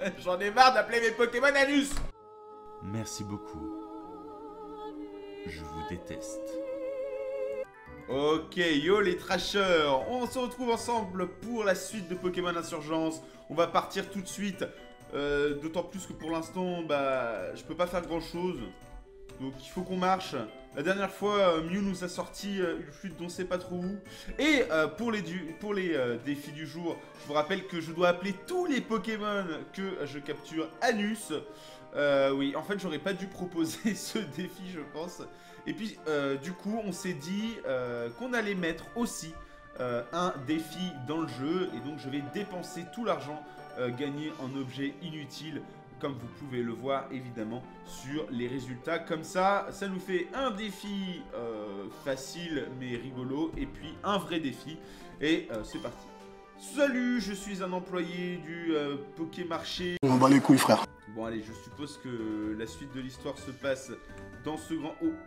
J'en ai marre d'appeler mes Pokémon Anus. Merci beaucoup. Je vous déteste. Ok, yo les trashers, on se retrouve ensemble pour la suite de Pokémon Insurgence. On va partir tout de suite, d'autant plus que pour l'instant, bah, je peux pas faire grand chose. Donc il faut qu'on marche. La dernière fois, Mew nous a sorti une flûte dont on sait pas trop où. Et pour les défis du jour, je vous rappelle que je dois appeler tous les Pokémon que je capture Anus. Oui, en fait, j'aurais pas dû proposer ce défi, je pense. Et puis, du coup, on s'est dit qu'on allait mettre aussi un défi dans le jeu. Et donc, je vais dépenser tout l'argent gagné en objets inutiles, comme vous pouvez le voir, évidemment, sur les résultats. Comme ça, ça nous fait un défi facile, mais rigolo. Et puis, un vrai défi. Et c'est parti. Salut, je suis un employé du Pokémarché. On bat les couilles, frère. Bon, allez, je suppose que la suite de l'histoire se passe dans ce grand... Oh.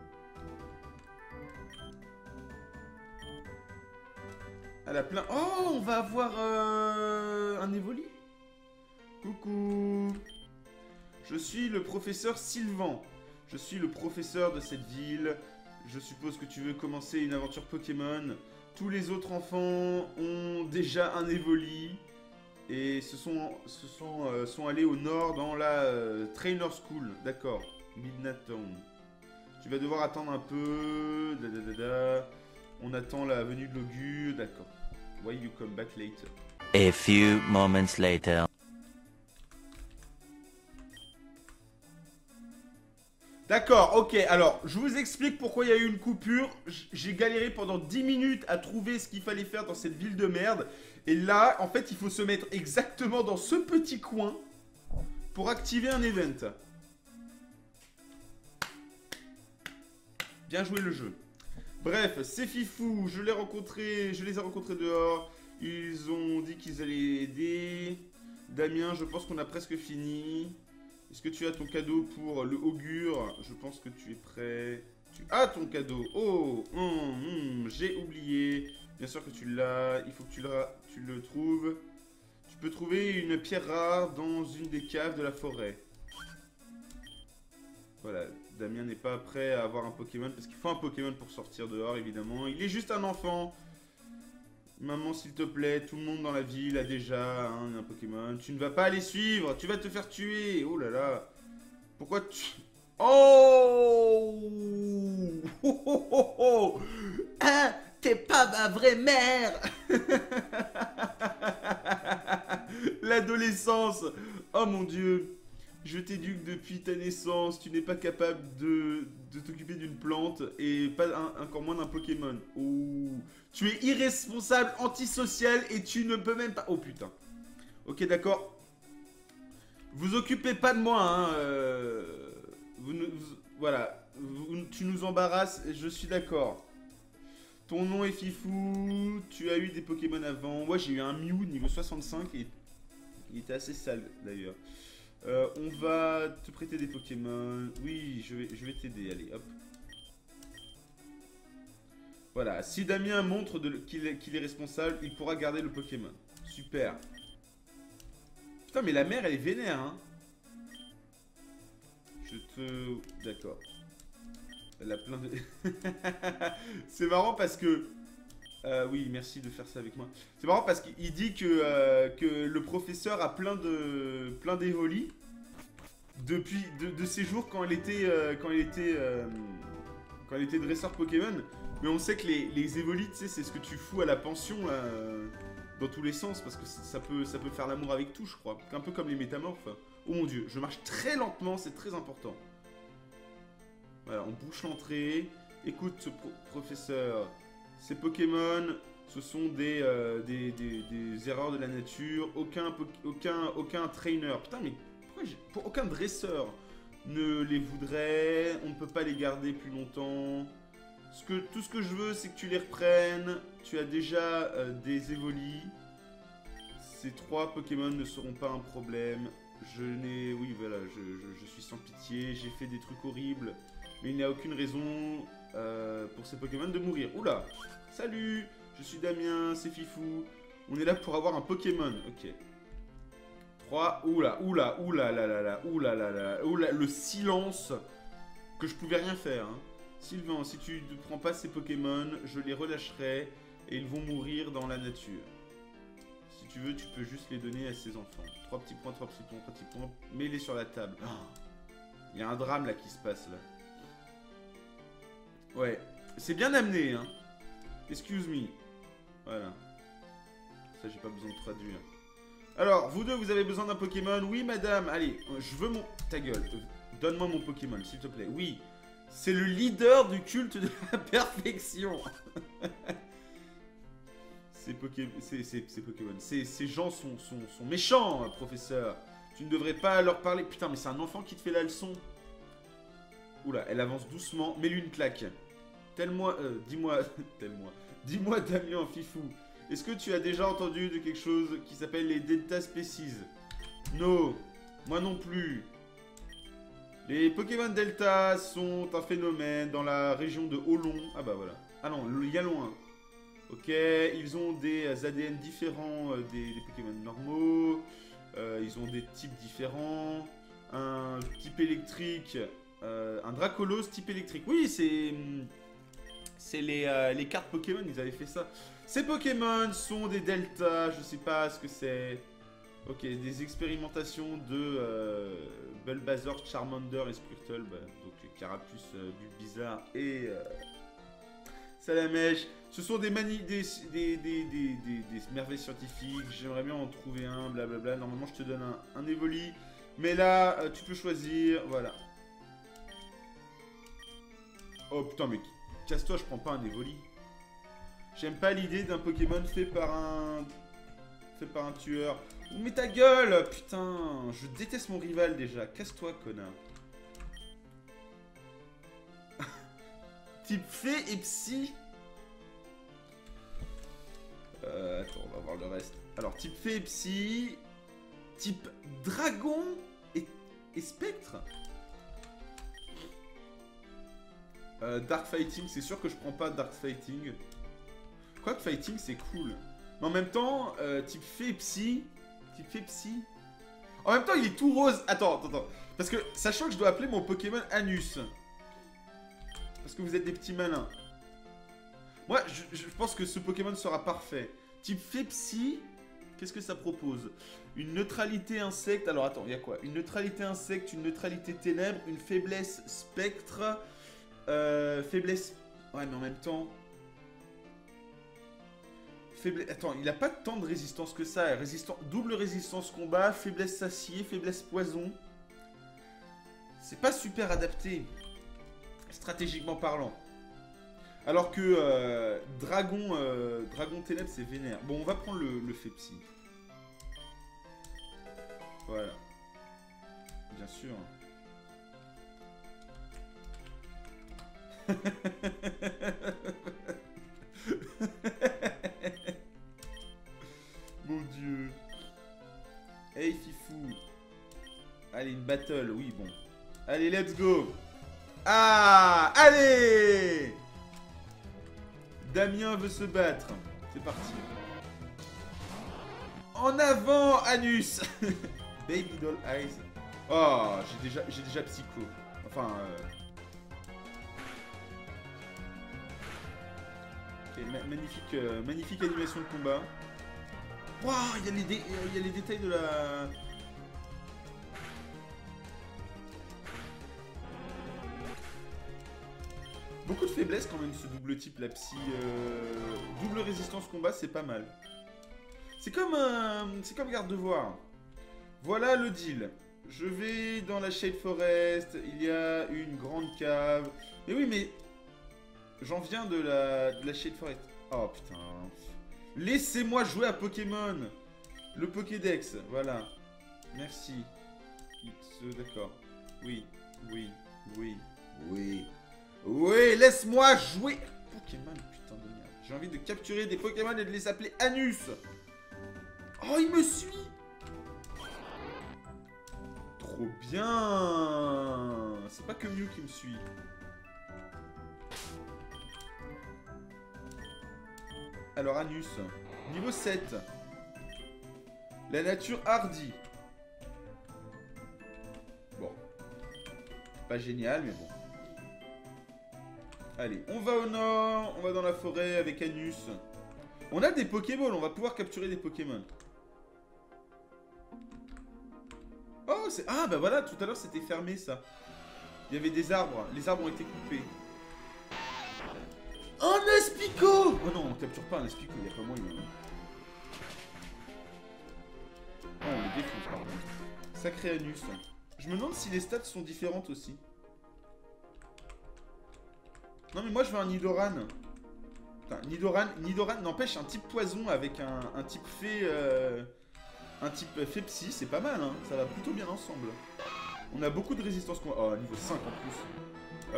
Elle a plein... Oh, on va avoir un Evoli. Coucou. Je suis le professeur Sylvan. Je suis le professeur de cette ville. Je suppose que tu veux commencer une aventure Pokémon. Tous les autres enfants ont déjà un Evoli. Et sont allés au nord dans la Trainer School. D'accord. Midnight Town. Tu vas devoir attendre un peu. On attend la venue de l'Augur. D'accord. Why you come back later? A few moments later. D'accord, ok, alors, je vous explique pourquoi il y a eu une coupure. J'ai galéré pendant 10 minutes à trouver ce qu'il fallait faire dans cette ville de merde. Et là, en fait, il faut se mettre exactement dans ce petit coin pour activer un event. Bien joué le jeu. Bref, c'est Fifou, je les ai rencontrés dehors. Ils ont dit qu'ils allaient aider. Damien, je pense qu'on a presque fini. Est-ce que tu as ton cadeau pour le Augure? Je pense que tu es prêt. Tu as ton cadeau. Oh, j'ai oublié. Bien sûr que tu l'as. Il faut que tu le trouves. Tu peux trouver une pierre rare dans une des caves de la forêt. Voilà, Damien n'est pas prêt à avoir un Pokémon parce qu'il faut un Pokémon pour sortir dehors, évidemment. Il est juste un enfant. Maman, s'il te plaît, tout le monde dans la ville a déjà un Pokémon. Tu ne vas pas les suivre, tu vas te faire tuer. Oh là là. Pourquoi tu... Oh, oh, oh, oh, oh. Hein, t'es pas ma vraie mère. L'adolescence. Oh mon Dieu. Je t'éduque depuis ta naissance, tu n'es pas capable de t'occuper d'une plante et pas encore moins d'un Pokémon. Oh. Tu es irresponsable, antisocial et tu ne peux même pas... Oh putain. Ok, d'accord. Vous occupez pas de moi, hein. Voilà. Tu nous embarrasses, je suis d'accord. Ton nom est Fifou, tu as eu des Pokémon avant. Moi, j'ai eu un Mew niveau 65 et il était assez sale d'ailleurs. On va te prêter des Pokémon. Oui, je vais t'aider. Allez, hop. Voilà. Si Damien montre qu'il est responsable, il pourra garder le Pokémon. Super. Putain, mais la mère, elle est vénère, hein. D'accord. Elle a plein de... C'est marrant parce que... oui, merci de faire ça avec moi. C'est marrant parce qu'il dit que le professeur a plein d'évolis depuis de ses jours quand elle était dresseur Pokémon. Mais on sait que les évolis, tu sais, c'est ce que tu fous à la pension là, dans tous les sens parce que ça peut faire l'amour avec tout, je crois. Un peu comme les métamorphes. Oh mon Dieu, je marche très lentement, c'est très important. Voilà, on bouche l'entrée. Écoute, professeur. Ces Pokémon, ce sont des erreurs de la nature. Aucun trainer. Putain, mais pourquoi aucun dresseur ne les voudrait. On ne peut pas les garder plus longtemps. Tout ce que je veux, c'est que tu les reprennes. Tu as déjà des évolis. Ces 3 Pokémon ne seront pas un problème. Oui, voilà, je suis sans pitié. J'ai fait des trucs horribles. Mais il n'y a aucune raison pour ces Pokémon de mourir. Oula! Salut! Je suis Damien, c'est Fifou. On est là pour avoir un Pokémon. Ok. froid. Oula, oula, oula, là, là, là, oula, là, là, oula, le silence que je pouvais rien faire. Hein. Sylvain, si tu ne prends pas ces Pokémon, je les relâcherai et ils vont mourir dans la nature. Si tu veux, tu peux juste les donner à ses enfants. 3 petits points, 3 petits points, 3 petits points. Mets-les sur la table. Il y a un drame là qui se passe là. Ouais, c'est bien amené, hein. Excuse me. Voilà. Ça, j'ai pas besoin de traduire. Alors, vous deux, vous avez besoin d'un Pokémon? Oui, madame. Allez, je veux mon... Ta gueule. Donne-moi mon Pokémon, s'il te plaît. Oui. C'est le leader du culte de la perfection. Ces Pokémon... Ces gens sont méchants, professeur. Tu ne devrais pas leur parler. Putain, mais c'est un enfant qui te fait la leçon. Oula, elle avance doucement. Mets-lui une claque. Dis-moi... Dis-moi, Damien, fifou. Est-ce que tu as déjà entendu de quelque chose qui s'appelle les Delta Species? Non. Moi non plus. Les Pokémon Delta sont un phénomène dans la région de Hollon. Ah bah voilà. Ah non, il y a loin. Ok, ils ont des ADN différents des Pokémon normaux. Ils ont des types différents. Un type électrique. Un Dracolos type électrique. Oui, c'est les cartes Pokémon, ils avaient fait ça. Ces Pokémon sont des Delta, je sais pas ce que c'est. Ok, des expérimentations de Bulbasaur, Charmander et Squirtle. Bah, donc Carapuce, Bulbizarre et Salamèche. Ce sont des merveilles scientifiques. J'aimerais bien en trouver un, blablabla. Normalement, je te donne un Evoli. Mais là, tu peux choisir. Voilà. Oh putain, mais casse-toi, je prends pas un Evoli. J'aime pas l'idée d'un Pokémon fait par un tueur. Oh, mais ta gueule, putain. Je déteste mon rival déjà. Casse-toi, connard. Type fée et psy. Attends, on va voir le reste. Alors, type fée et psy. Type dragon et spectre. Dark Fighting, c'est sûr que je prends pas Dark Fighting. Quoique Fighting, c'est cool. Mais en même temps, type fée psy. Type fée psy. En même temps, il est tout rose. Attends. Parce que, sachant que je dois appeler mon Pokémon Anus. Parce que vous êtes des petits malins. Moi, je pense que ce Pokémon sera parfait. Type fée psy. Qu'est-ce que ça propose? Une neutralité insecte. Alors attends, il y a quoi? Une neutralité insecte, une neutralité ténèbres, une faiblesse spectre. Faiblesse... Ouais, mais en même temps... Attends, il a pas tant de résistance que ça. Double résistance combat, faiblesse acier, faiblesse poison. C'est pas super adapté. Stratégiquement parlant. Alors que Dragon Ténèbres, c'est vénère. Bon, on va prendre le Fépsy. Voilà. Bien sûr. Mon Dieu. Hey Fifou. Allez, une battle, oui, bon. Allez, let's go. Ah, allez. Damien veut se battre. C'est parti. En avant, Anus. Baby Doll Eyes. Oh, j'ai déjà Psycho. Enfin... Okay, magnifique animation de combat. Waouh, il y a les détails de la... Beaucoup de faiblesse quand même ce double type, la psy. Double résistance combat, c'est pas mal. C'est comme garde-devoir. Voilà le deal. Je vais dans la Shade Forest, il y a une grande cave. Mais oui, mais... J'en viens de la Shade Forest. Oh putain. Laissez-moi jouer à Pokémon. Le Pokédex, voilà. Merci. D'accord. Oui. Oui, laisse-moi jouer. Pokémon, putain de merde. J'ai envie de capturer des Pokémon et de les appeler Anus. Oh, il me suit. Trop bien. C'est pas que Mew qui me suit. Alors, Anus. Niveau 7. La nature hardie. pas génial, mais bon. Allez, on va au nord, on va dans la forêt avec Anus. On a des Pokéballs, on va pouvoir capturer des Pokémon. Oh, c'est... Ah, bah voilà, tout à l'heure c'était fermé ça. Il y avait des arbres, les arbres ont été coupés. Un Espico! Oh non, on capture pas un Espico, il n'y a pas moyen. Oh, on le défonce par contre. Sacré Anus. Je me demande si les stats sont différentes aussi. Non mais moi je veux un Nidoran. Putain, Nidoran n'empêche un type poison avec un type fée... un type fée psy, c'est pas mal hein. Ça va plutôt bien ensemble. On a beaucoup de résistance... Oh, niveau 5 en plus.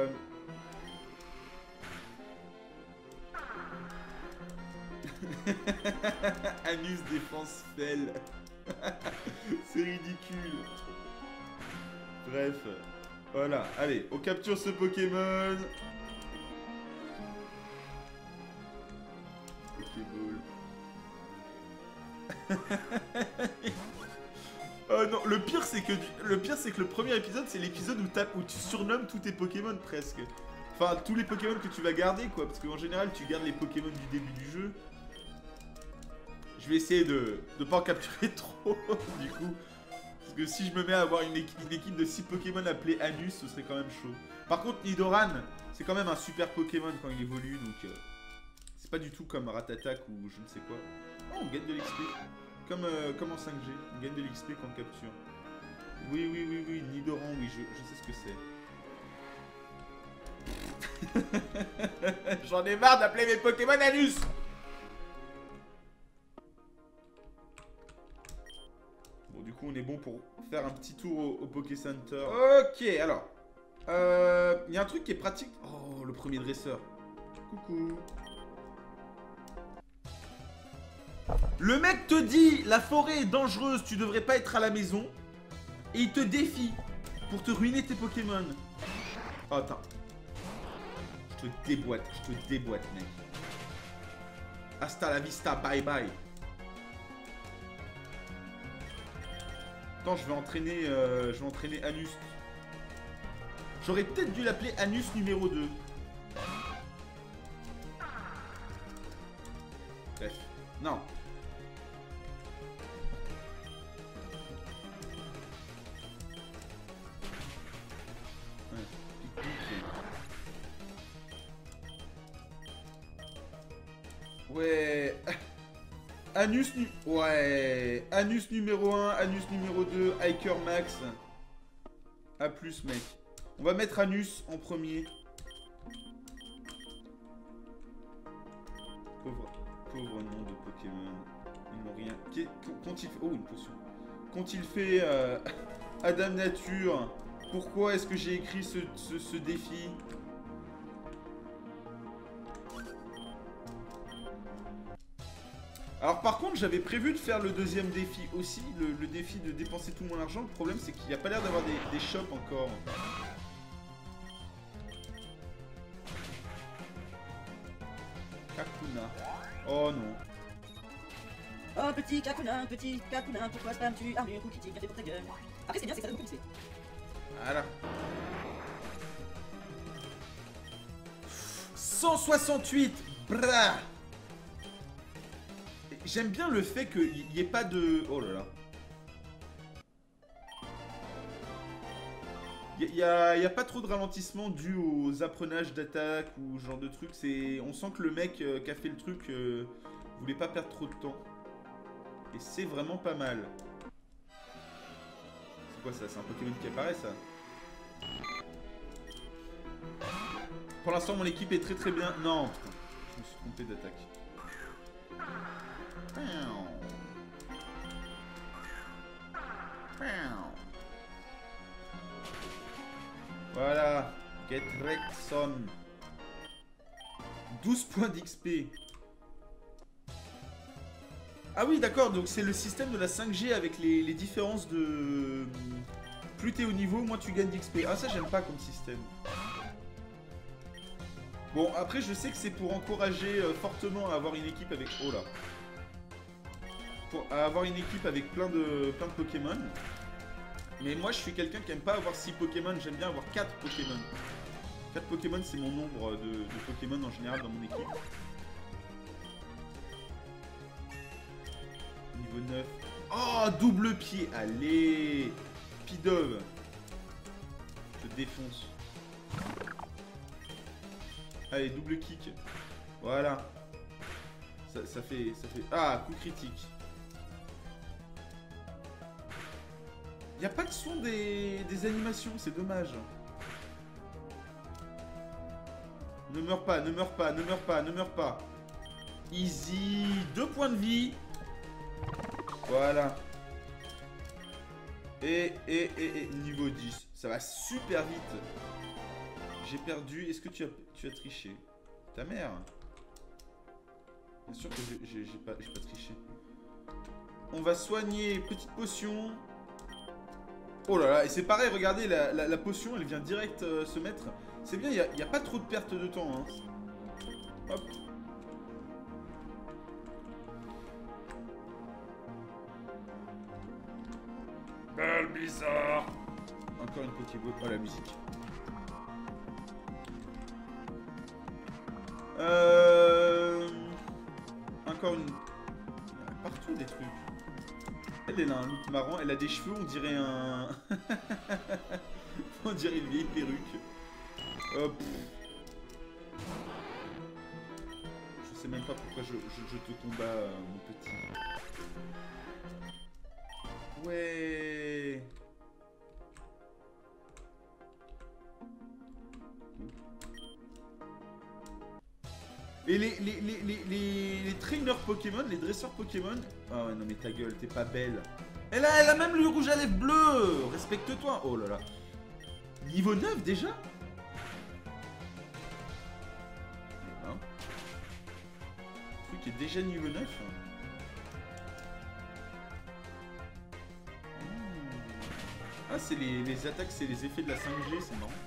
Anus défense fell. C'est ridicule. Bref. Voilà. Allez, on capture ce Pokémon. Oh non, le pire c'est que le premier épisode c'est l'épisode où tu surnommes tous tes Pokémon presque. Enfin, tous les Pokémon que tu vas garder quoi, parce qu'en général tu gardes les Pokémon du début du jeu. Je vais essayer de pas en capturer trop du coup. Parce que si je me mets à avoir une équipe de 6 Pokémon appelés Anus, ce serait quand même chaud. Par contre, Nidoran, c'est quand même un super Pokémon quand il évolue, donc c'est pas du tout comme Ratatak ou je ne sais quoi. Oh, on gagne de l'XP. Comme en 5G, on gagne de l'XP quand on capture. Oui, Nidoran, oui, je sais ce que c'est. J'en ai marre d'appeler mes Pokémon Anus. Bon, du coup, on est bon pour faire un petit tour au Poké Center. Ok, alors. Il y a un truc qui est pratique. Oh, le premier dresseur. Coucou. Le mec te dit, la forêt est dangereuse, tu devrais pas être à la maison. Et il te défie pour te ruiner tes Pokémon. Oh, attends. Je te déboîte, mec. Hasta la vista, bye bye. Attends, je vais entraîner Anus. J'aurais peut-être dû l'appeler Anus numéro 2. Bref, non. Ouais. Ouais. Anus numéro 1, Anus numéro 2, Hiker Max. A plus, mec. On va mettre Anus en premier. Pauvre nom de Pokémon. Ils n'ont rien. Qu'ont-ils fait? Oh, une potion. Qu'ont-ils fait à Dame Nature? Pourquoi est-ce que j'ai écrit ce défi? Alors par contre j'avais prévu de faire le deuxième défi aussi, le défi de dépenser tout mon argent. Le problème c'est qu'il n'y a pas l'air d'avoir des shops encore. Kakuna. Oh non. Oh petit Kakuna, pourquoi spammes-tu armure ou critique, bien fait pour ta gueule. Après c'est bien, c'est que ça donne beaucoup d'XP. Voilà. 168. Brah. J'aime bien le fait qu'il n'y ait pas de... Oh là là. Il n'y a pas trop de ralentissement dû aux apprenages d'attaque ou ce genre de truc. On sent que le mec qui a fait le truc voulait pas perdre trop de temps. Et c'est vraiment pas mal. C'est quoi ça? C'est un Pokémon qui apparaît ça? Pour l'instant mon équipe est très bien. Non, putain, je me suis trompé d'attaque. Voilà, Get Rexon. 12 points d'XP. Ah oui, d'accord, donc c'est le système de la 5G avec les différences de... Plus t'es au niveau, moins tu gagnes d'XP. Ah ça j'aime pas comme système. Bon, après je sais que c'est pour encourager fortement à avoir une équipe avec... Oh là. À avoir une équipe avec plein de Pokémon. Mais moi, je suis quelqu'un qui aime pas avoir 6 Pokémon, j'aime bien avoir 4 Pokémon. 4 Pokémon, c'est mon nombre de Pokémon en général dans mon équipe. Niveau 9. Oh, double pied. Allez. Pidove. Je te défonce. Allez, double kick. Voilà. Ça fait... Ah, coup critique. Y a pas de son des animations, c'est dommage. Ne meurs pas, ne meurs pas, ne meurs pas, ne meurs pas. Easy. 2 points de vie. Voilà. Et niveau 10. Ça va super vite. J'ai perdu. Est-ce que tu as triché? Ta mère. Bien sûr que j'ai pas triché. On va soigner. Petite potion. Oh là là. Et c'est pareil, regardez, la potion, elle vient direct se mettre. C'est bien, il n'y a pas trop de perte de temps. Hein. Hop. Bizarre. Encore une Pokéball. Oh, la musique. Encore une... Il y a partout des trucs. Elle a un look marrant. Elle a des cheveux, on dirait un... on dirait une vieille perruque. Hop. Je sais même pas pourquoi je te combats, mon petit. Ouais. Et les trainers Pokémon, les dresseurs Pokémon. Ah ouais, non mais ta gueule, t'es pas belle. Elle a même le rouge à lèvres bleu. Respecte-toi. Oh là là. Niveau 9 déjà? Hein? Le truc est déjà niveau 9. Ah, c'est les attaques, c'est les effets de la 5G, c'est marrant.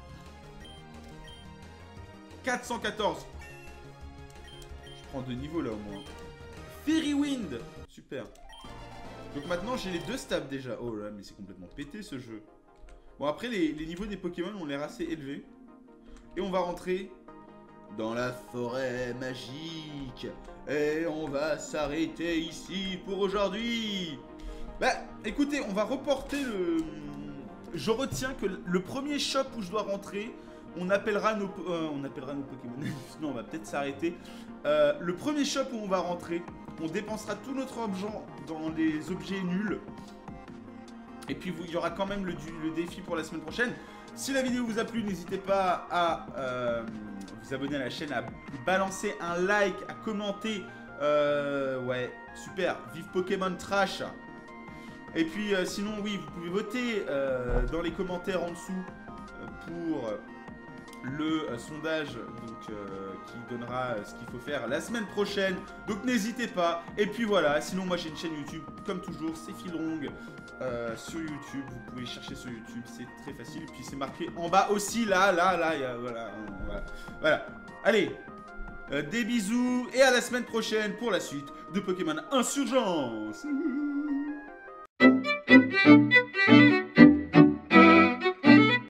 414. Je prends 2 niveaux là au moins. Fairy Wind. Super. Donc maintenant j'ai les 2 stabs déjà. Oh là, mais c'est complètement pété ce jeu. Bon, après les niveaux des Pokémon ont l'air assez élevés. Et on va rentrer dans la forêt magique. Et on va s'arrêter ici pour aujourd'hui. Bah, écoutez, on va reporter le... Je retiens que le premier shop où je dois rentrer, on appellera nos Pokémon. Non, on va peut-être s'arrêter. Le premier shop où on va rentrer, on dépensera tout notre argent dans les objets nuls. Et puis, il y aura quand même le défi pour la semaine prochaine. Si la vidéo vous a plu, n'hésitez pas à vous abonner à la chaîne, à balancer un like, à commenter. Ouais, super. Vive Pokémon Trash. Et puis sinon oui, vous pouvez voter dans les commentaires en dessous pour le sondage donc, qui donnera ce qu'il faut faire la semaine prochaine. Donc n'hésitez pas. Et puis voilà, sinon moi j'ai une chaîne YouTube comme toujours, c'est Philrong sur YouTube. Vous pouvez chercher sur YouTube, c'est très facile. Et puis c'est marqué en bas aussi, là, voilà. Allez, des bisous et à la semaine prochaine pour la suite de Pokémon Insurgence.